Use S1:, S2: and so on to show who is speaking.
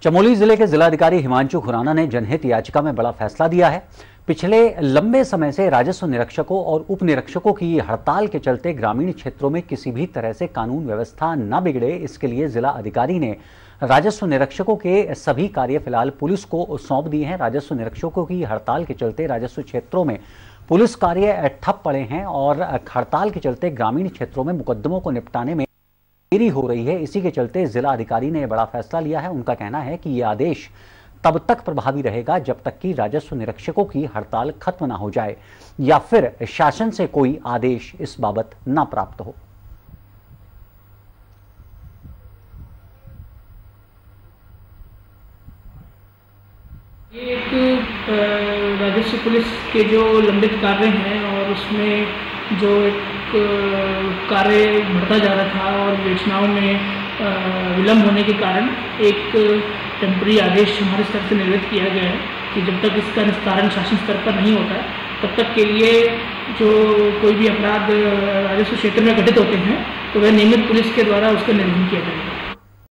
S1: चमोली जिले के जिलाधिकारी हिमांशु खुराना ने जनहित याचिका में बड़ा फैसला दिया है। पिछले लंबे समय से राजस्व निरीक्षकों और उप निरीक्षकों की हड़ताल के चलते ग्रामीण क्षेत्रों में किसी भी तरह से कानून व्यवस्था न बिगड़े, इसके लिए जिला अधिकारी ने राजस्व निरीक्षकों के सभी कार्य फिलहाल पुलिस को सौंप दिए हैं। राजस्व निरीक्षकों की हड़ताल के चलते राजस्व क्षेत्रों में पुलिस कार्य ठप पड़े हैं और हड़ताल के चलते ग्रामीण क्षेत्रों में मुकदमों को निपटाने में देरी हो रही है। इसी के चलते जिला अधिकारी ने बड़ा फैसला लिया है। उनका कहना है कि यह आदेश तब तक प्रभावी रहेगा जब तक कि राजस्व निरीक्षकों की हड़ताल खत्म ना हो जाए या फिर शासन से कोई आदेश इस बाबत ना प्राप्त हो।
S2: ये एक राजस्व पुलिस के जो लंबित कार्य हैं और उसमें जो एक कार्य बढ़ता जा रहा था और योजनाओं में विलंब होने के कारण एक टेम्पररी आदेश हमारे स्तर से निर्गत किया गया है कि जब तक इसका निस्तारण शासन स्तर पर नहीं होता तब तक के लिए जो कोई भी अपराध राजस्व क्षेत्र में घटित होते हैं तो वह नियमित पुलिस के द्वारा उसका निरीक्षण किया जाएगा।